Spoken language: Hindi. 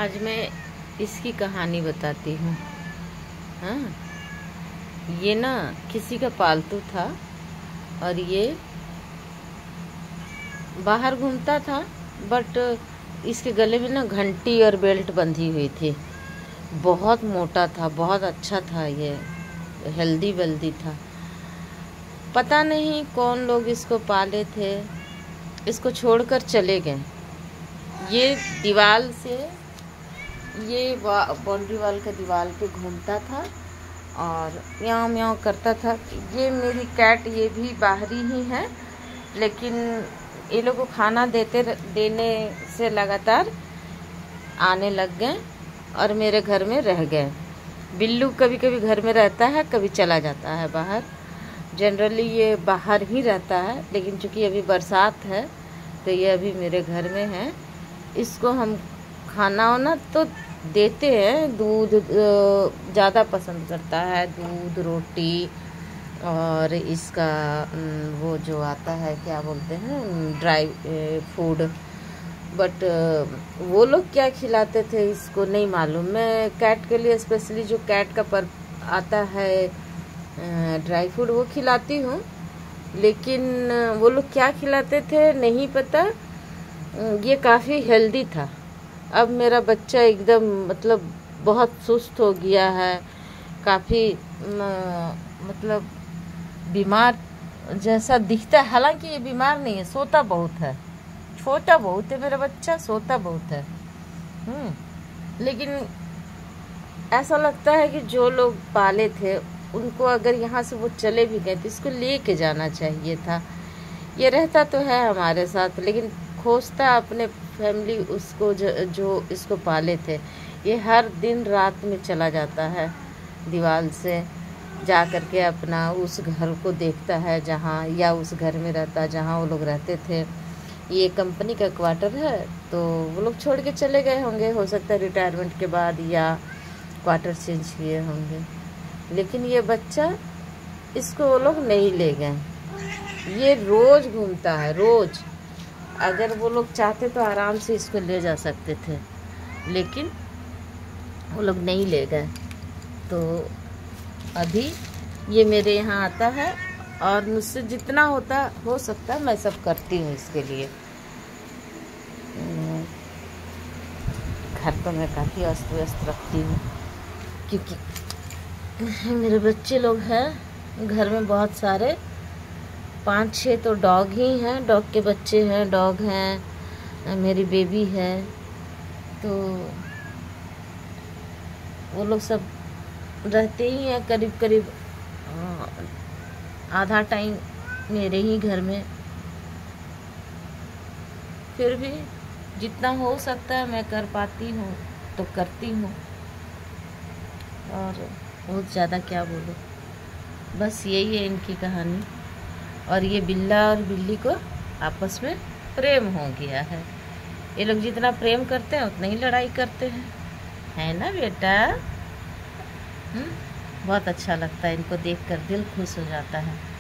आज मैं इसकी कहानी बताती हूँ। हाँ, ये ना किसी का पालतू था और ये बाहर घूमता था, बट इसके गले में ना घंटी और बेल्ट बंधी हुई थी। बहुत मोटा था, बहुत अच्छा था, ये हेल्दी वेल्दी था। पता नहीं कौन लोग इसको पाले थे, इसको छोड़कर चले गए। ये दीवार से, ये बाउंड्री वाल का दीवार पे घूमता था और म्याऊं म्याऊं करता था। ये मेरी कैट, ये भी बाहरी ही है, लेकिन ये लोग को खाना देने से लगातार आने लग गए और मेरे घर में रह गए। बिल्लू कभी कभी घर में रहता है, कभी चला जाता है बाहर। जनरली ये बाहर ही रहता है, लेकिन चूंकि अभी बरसात है तो ये अभी मेरे घर में है। इसको हम खाना वाना तो देते हैं, दूध ज़्यादा पसंद करता है, दूध रोटी, और इसका वो जो आता है क्या बोलते हैं, ड्राई फूड। बट वो लोग क्या खिलाते थे इसको नहीं मालूम। मैं कैट के लिए स्पेशली जो कैट का पर आता है ड्राई फूड वो खिलाती हूँ, लेकिन वो लोग क्या खिलाते थे नहीं पता। ये काफ़ी हेल्दी था। अब मेरा बच्चा एकदम मतलब बहुत सुस्त हो गया है, काफ़ी मतलब बीमार जैसा दिखता है। हालांकि ये बीमार नहीं है, सोता बहुत है, छोटा बहुत है मेरा बच्चा, सोता बहुत है। लेकिन ऐसा लगता है कि जो लोग पाले थे उनको अगर यहाँ से वो चले भी गए तो इसको लेके जाना चाहिए था। ये रहता तो है हमारे साथ, लेकिन खोजता अपने फैमिली उसको जो इसको पाले थे। ये हर दिन रात में चला जाता है, दीवार से जा कर के अपना उस घर को देखता है जहाँ, या उस घर में रहता जहाँ वो लोग रहते थे। ये कंपनी का क्वार्टर है, तो वो लोग छोड़ के चले गए होंगे, हो सकता है रिटायरमेंट के बाद, या क्वार्टर चेंज किए होंगे। लेकिन ये बच्चा, इसको वो लोग नहीं ले गए। ये रोज़ घूमता है, रोज़। अगर वो लोग चाहते तो आराम से इसको ले जा सकते थे, लेकिन वो लोग नहीं ले गए। तो अभी ये मेरे यहाँ आता है और मुझसे जितना हो सकता है मैं सब करती हूँ इसके लिए। घर तो मैं काफ़ी अस्त व्यस्त रखती हूँ, क्योंकि मेरे बच्चे लोग हैं घर में बहुत सारे, 5-6 तो डॉग ही हैं, डॉग के बच्चे हैं, डॉग हैं, मेरी बेबी है। तो वो लोग सब रहते ही हैं करीब करीब आधा टाइम मेरे ही घर में। फिर भी जितना हो सकता है मैं कर पाती हूँ तो करती हूँ, और बहुत ज़्यादा क्या बोलूँ। बस यही है इनकी कहानी। और ये बिल्ला और बिल्ली को आपस में प्रेम हो गया है। ये लोग जितना प्रेम करते हैं उतना ही लड़ाई करते हैं, है ना बेटा? बहुत अच्छा लगता है इनको देखकर, दिल खुश हो जाता है।